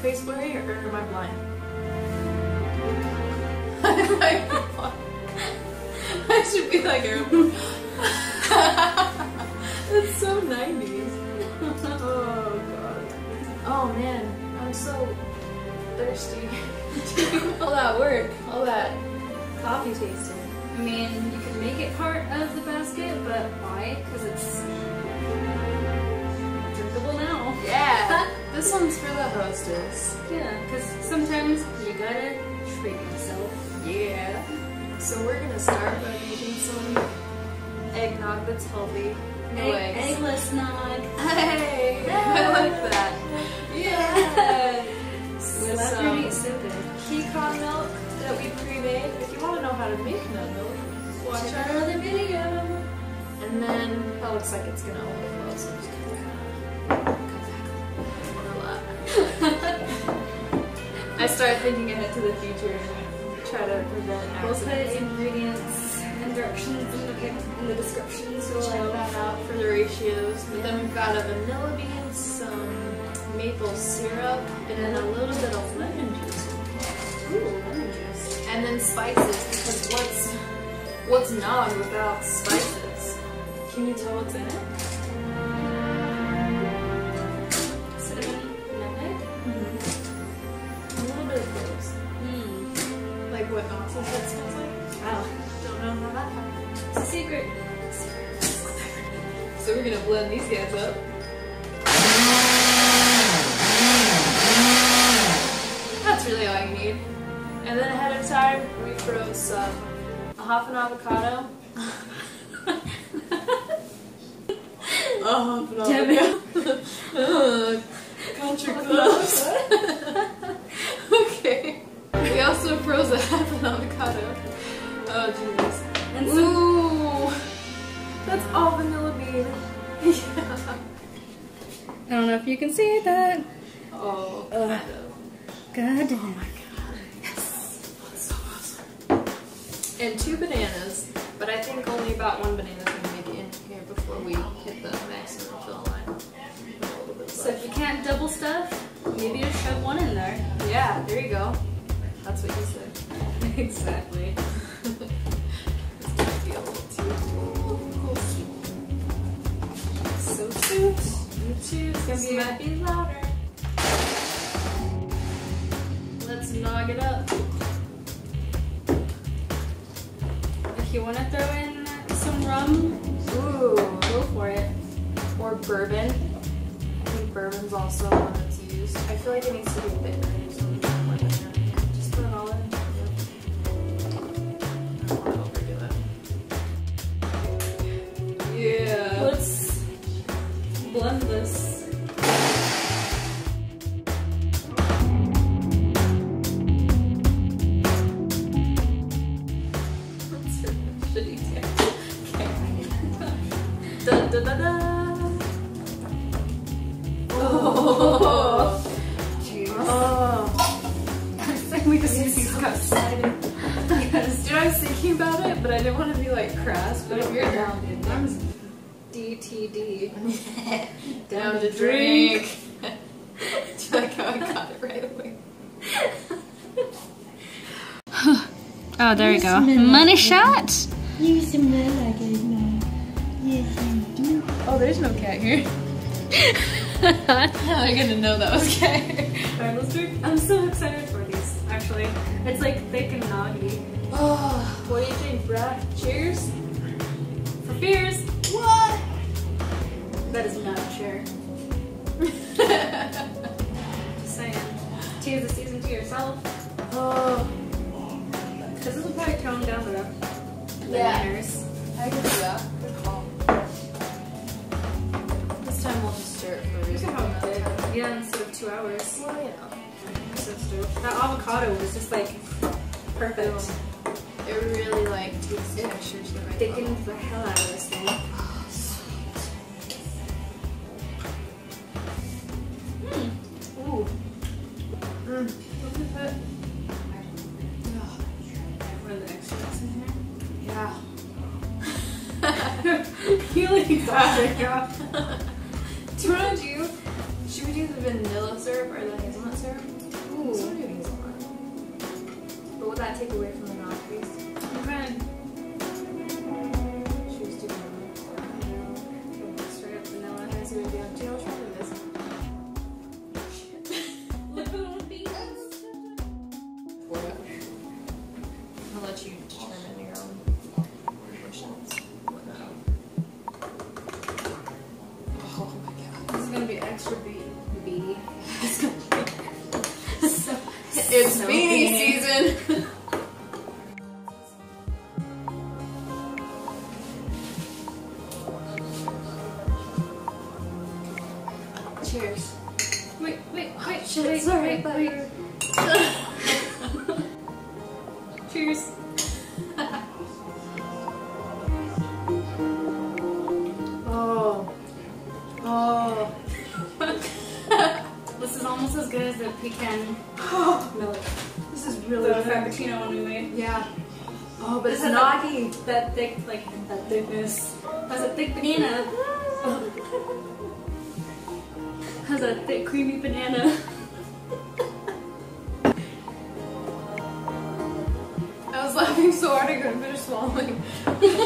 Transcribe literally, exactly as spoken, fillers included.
face blurry or am I blind? I should be like a... That's so nineties. Oh god. Oh man, I'm so thirsty. All that work, all that coffee tasting. I mean, you can make it part of the basket, but why? Because it's drinkable now. Yeah! This one's for the hostess. Yeah, because sometimes you gotta treat yourself. Yeah. So we're gonna start by making some eggnog that's healthy. No Egg, eggs. eggless nog. Hey! Yeah. I like that. Yeah! With Celebrity some so good. pecan milk that we pre-made. If you want to know how to make nut milk, watch Check our out other video. And then that looks like it's gonna overflow, so I'm just gonna come back. I start thinking ahead to the future and try to prevent We'll put accidents. ingredients and directions in the, in the description, so Check check that that out. out for the ratios. But then we've got a vanilla bean, some maple syrup, and then a little bit of lemon juice. Ooh, lemon juice. And then spices, because what's what's nog without spices? Can you tell what's in it? Cinnamon, nutmeg. A little bit of cloves. Mm. Like what Nazis head smells like? Wow. Don't know how that happened. It's a secret. So we're gonna blend these guys up. That's really all you need. And then ahead of time, we froze some a half an avocado. A half an avocado. Country clubs. Okay. We also froze a half an avocado. Oh Jesus. And some Ooh, that's all vanilla bean. Yeah. I don't know if you can see that. Oh, Uh, kind of. God damn. Oh my god. Yes. That's so awesome. And two bananas, but I think only about one banana is going to make it in here before we hit the maximum fill line. A little bit So if left. you can't double stuff, maybe just shove one in there. Yeah, there you go. That's what you said. Exactly. It's going to be a little too close. So toot. You too. It's going to be, might be louder. Let's nog it up. If you want to throw in some rum, Ooh. go for it. Or bourbon. I think bourbon's also one that's used. I feel like it needs to be a bit better, so we can more than that. Just put it all in. I don't want to overdo it. Yeah. Let's blend this. That's a shitty tip. Okay. Da da da da. Oh. Cheers. Oh. We just use these so cups. excited. Yes. Dude, I was thinking about it, but I didn't want to be like crass. But if you're down, dude, I'm D T D. down to drink. Do you like how I got it right away? Oh, there we go. Smell Money like shot. You smell like it now. Yes, you do. Oh, there's no cat here. How am I gonna know that was cat here? Alright, let's drink. I'm so excited for these, actually. It's like thick and noggy. Oh, what do you think, Brad? Cheers? For beers. What? That is not a chair. Just saying. Tease the season to yourself. Oh, Because this will probably tone down the, the Yeah. manners. I can do that. Good call. This time we'll just stir it for a Look reason. at how good. Yeah, instead of two hours. Well, you know. So stoked. That avocado was just like perfect. It really like takes the textures the right Thickens the hell out of this thing. level. Oh, sweet. Mm. Ooh. Mm. Look at that. What are the extras in here? Yeah. You like exhausted, yeah. Do you want to do? Should we do do the vanilla syrup or the hazelnut syrup. Ooh. So do hazelnut. But would that take away from the vanilla taste? Okay. Choose to vanilla. Straight up vanilla. I see what you do. Do you know which one it is? I'll let you determine your own portions. Oh my god. This is gonna be extra beady. Beady. It's gonna be so, it's so beanie beanie. season. Cheers. Wait, wait, wait, shit, wait, sorry, wait, wait. Cheers. Oh. Oh. This is almost as good as the pecan milk. This is The really good. frappuccino one we made. Yeah. Oh, but This it's has noggy. That, that thick, like, that thickness. Has a thick banana. Has a thick, creamy banana. I was laughing so hard I couldn't finish swallowing.